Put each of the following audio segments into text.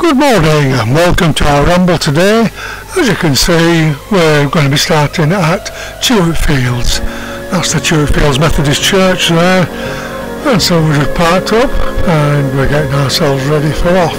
Good morning and welcome to our ramble today. As you can see, we're going to be starting at Tewitfields. That's the Tewitfields Methodist Church there. And so we're just parked up and we're getting ourselves ready for off.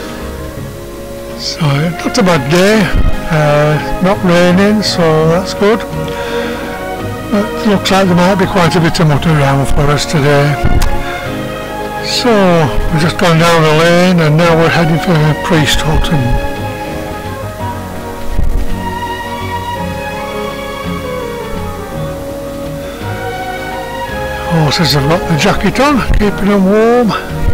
So not a bad day, not raining, so that's good. But it looks like there might be quite a bit of mud around for us today. So we've just gone down a lane and now we're heading for Priest Hut. Horses have got the jacket on, keeping them warm.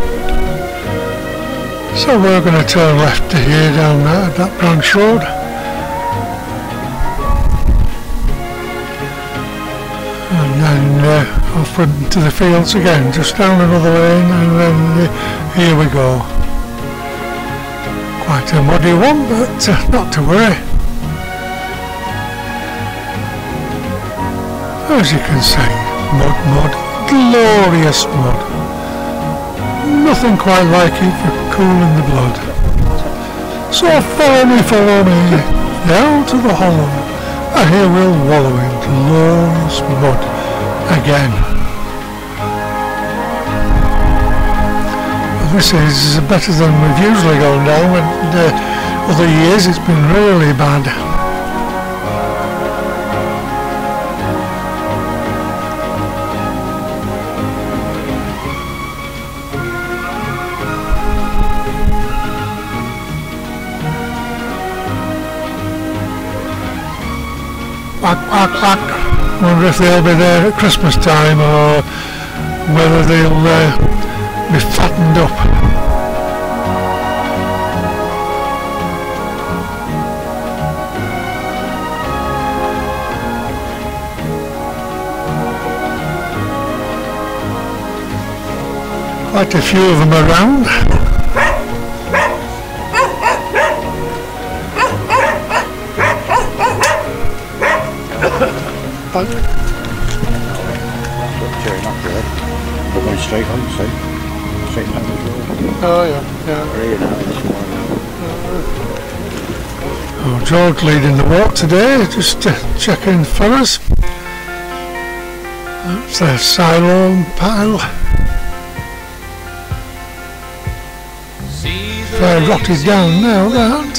So we're going to turn left to here down that branch road. And then off into the fields again, just down another lane, and then here we go. Quite a muddy one, but not to worry. As you can see, mud, glorious mud. Nothing quite like it for cooling the blood. So follow me, down to the hollow, and here we'll wallow in glorious mud again. Well, this is better than we've usually gone down, and other years it's been really bad. Quack. Wonder if they'll be there at Christmas time or whether they'll be fattened up. Quite a few of them around. We're going straight on, see? Straight down the road. Oh yeah. Oh, George leading the walk today, just checking for us. That's a silo pile. Fair rotted down now, that.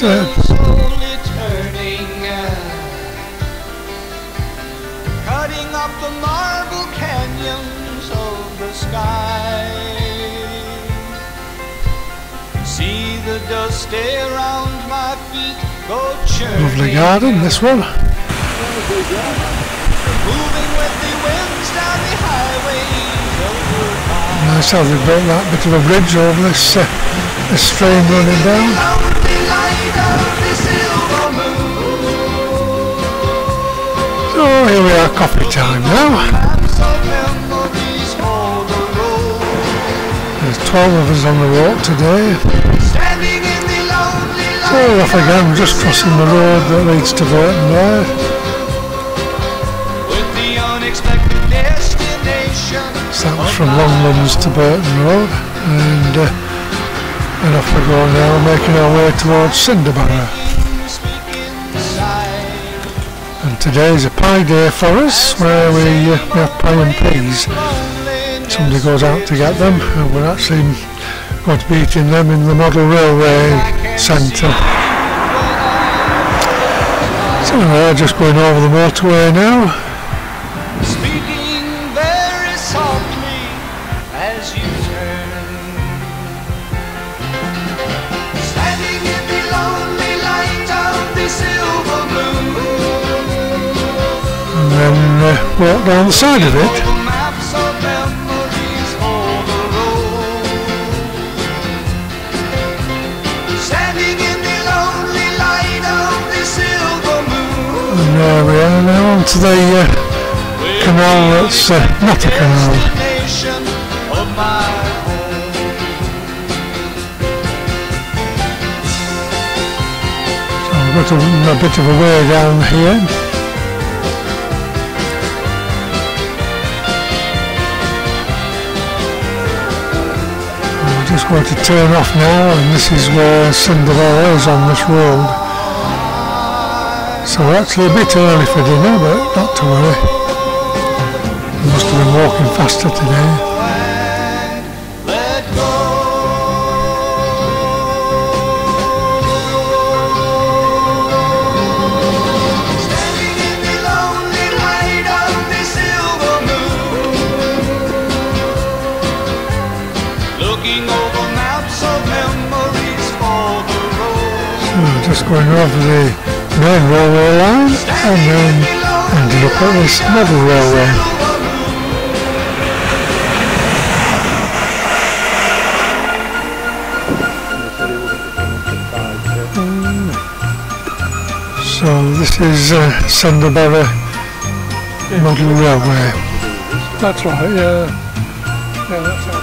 Cutting up the marble canyons of the sky. See the dust stay around my feet go churning. Lovely garden, this one. Moving with the winds down the highway. Nice how they built that bit of a bridge over this stream running down. So here we are, coffee time now. There's 12 of us on the walk today. So we're off again, we're just crossing the road that leads to Burton there. So that was from Longlands to Burton Road, and off we go now, making our way towards Cinderbarrow. And today is a pie day for us, where we have pie and peas. Somebody goes out to get them, and we're actually going to be eating them in the Model Railway Centre. So we're just going over the motorway now. Speaking very softly as you turn, standing in the lonely light of the silver moon, And then walk down the side of it. maps of memories for the road. Standing in the lonely light of the silver moon. And there we are now onto the canal that's not a canal. Destination of my home. So we've got a bit of a way down here. just going to turn off now, and this is where Cinderbarrow is on this road. So actually a bit early for dinner, but not to worry. I must have been walking faster today. Just going over the main railway line and then ended up at this model railway. So this is Cinderbarrow model railway. That's right, yeah. Yeah, that's right.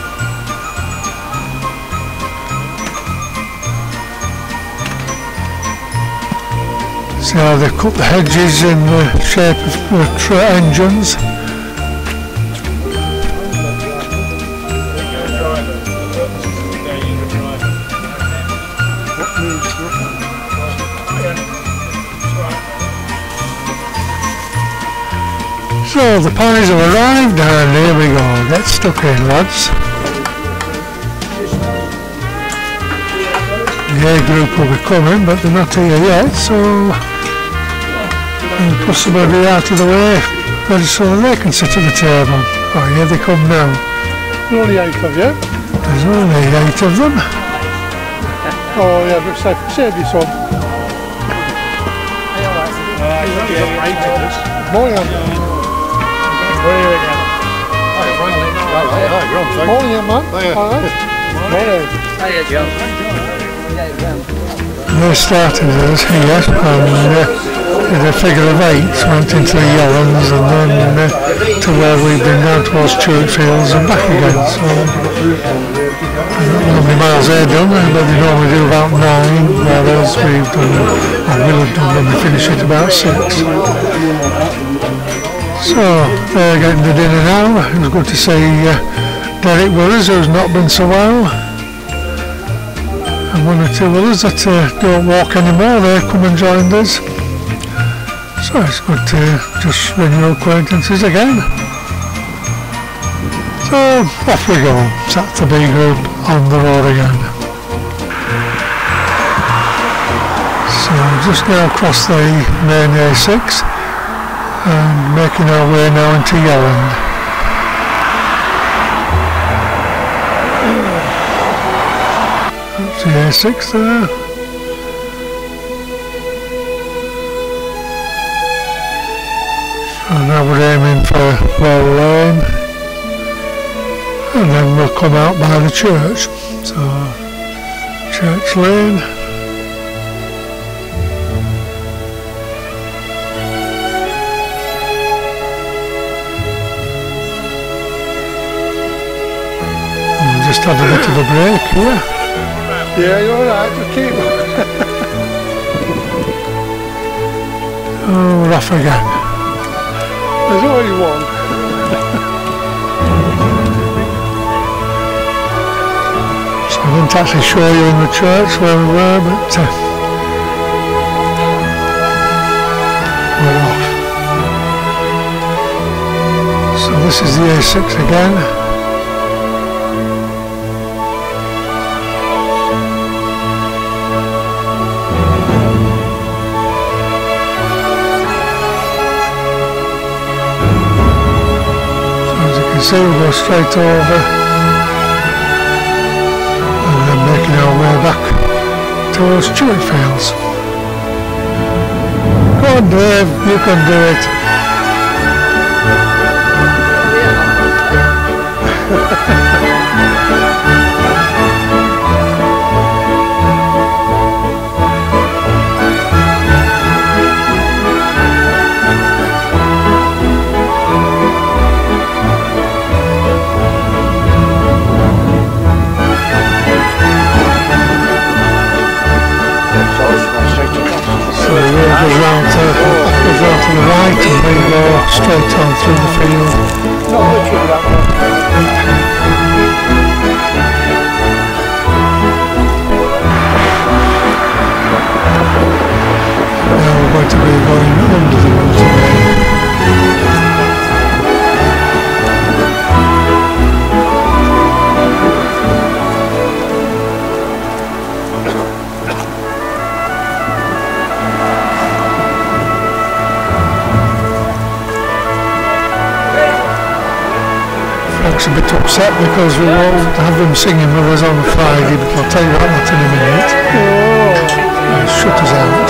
So they've cut the hedges in the shape of engines. So the pies have arrived and here we go. Get stuck in, lads. The A group will be coming, but they're not here yet, so I'll push somebody out of the way ready so that they can sit at the table. Oh, here they come now. There's only 8 of you. There's only 8 of them. Oh yeah, but save you some. Morning. Morning, man. Alright. Morning. Hiya, Joe. They started us here and a figure of 8 went into the Yellens and then to where we've been down towards Tewitfields and back again. So I don't know how many miles they've done, but they normally do about 9, whereas we've done, or will have done when we finish at about 6. So they're getting the dinner now. It was good to see Derek Willis, who's not been so well. And 1 or 2 others that don't walk anymore, they come and joined us. So it's good to just renew acquaintances again. So off we go, sat the B group on the road again. So just now across the main A6 and making our way now into Yelland. The A6 there. So now we're aiming for Well Lane and then we'll come out by the church. So Church Lane. We'll just have a bit of a break here. Yeah, you're alright, just keep Oh, we're off again. There's only one. So I didn't actually show you in the church where we were, but we're off. So this is the A6 again. So we'll go straight over and then making our way back towards Tewitfields. Go on Dave, you can do it. Goes round to the right and we go straight on through the field. Not literally that one. upset because we won't have them singing with us on Friday, but I'll tell you about that in a minute. Shut us out.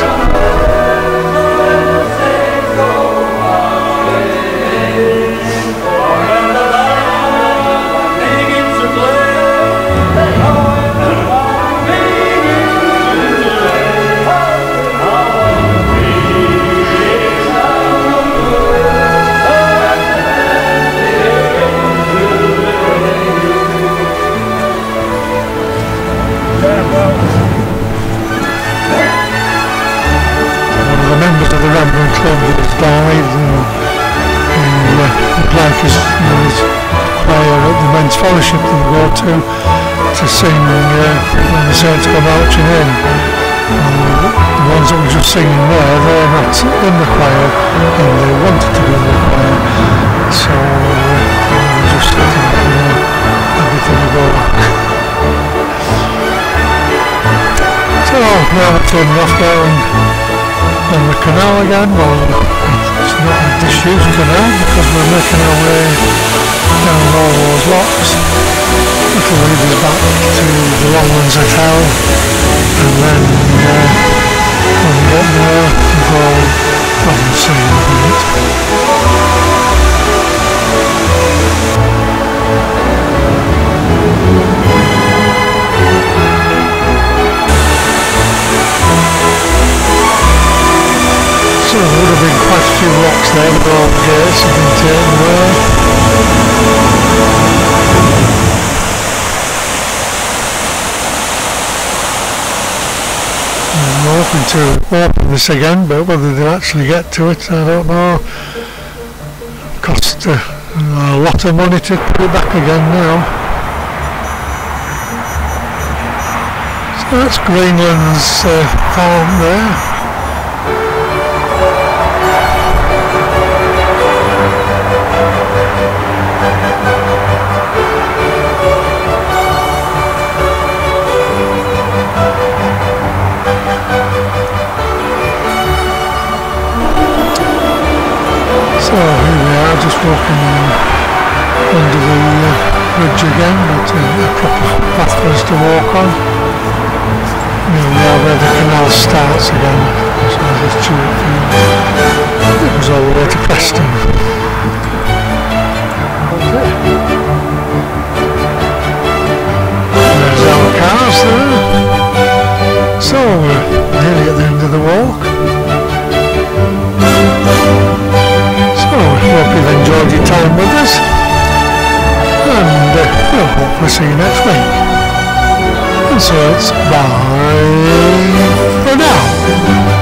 The Ramble Club that has died, and would like us, his choir at the men's fellowship that we go to sing when the saints go marching in. The ones that were just singing there, they're not in the choir, and they wanted to be in the choir, so we're just letting everything go. So now we're turning off down on the canal again. Well, it's not a disused canal because we're making our way down all those locks, which will lead us back to the Longlands Hotel, and then when we get there we'll go and see in a minute. So there would have been quite a few rocks there, but all the gates have been taken away. I'm hoping to open this again, but whether they'll actually get to it, I don't know. It cost a lot of money to put it back again now. So that's Greenland's farm there. So here we are, just walking under the bridge again, but a proper path for us to walk on. Here we are where the canal starts again, so there's Tewitfields. It was all the way to Preston. There's our cars there. So we're nearly at the end of the walk. I hope you've enjoyed your time with us, and we'll hopefully see you next week. And so it's bye for now.